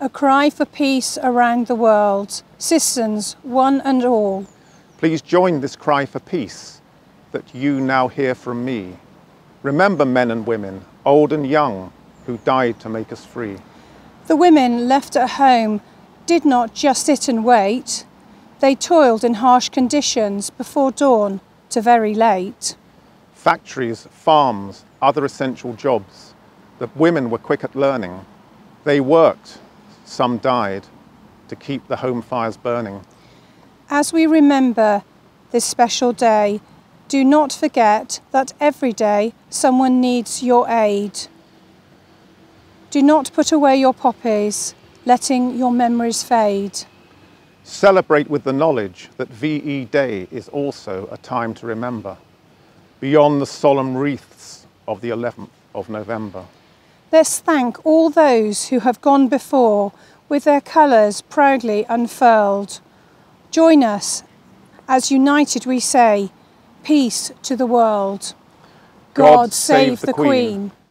a cry for peace around the world. Citizens, one and all, please join this cry for peace that you now hear from me. Remember men and women, old and young, who died to make us free. The women left at home did not just sit and wait. They toiled in harsh conditions before dawn to very late. Factories, farms, other essential jobs that women were quick at learning. They worked, some died, to keep the home fires burning. As we remember this special day, do not forget that every day someone needs your aid. Do not put away your poppies, letting your memories fade. Celebrate with the knowledge that VE Day is also a time to remember, beyond the solemn wreaths of the 11th of November. Let's thank all those who have gone before with their colours proudly unfurled. Join us as united we say, peace to the world. God save the Queen.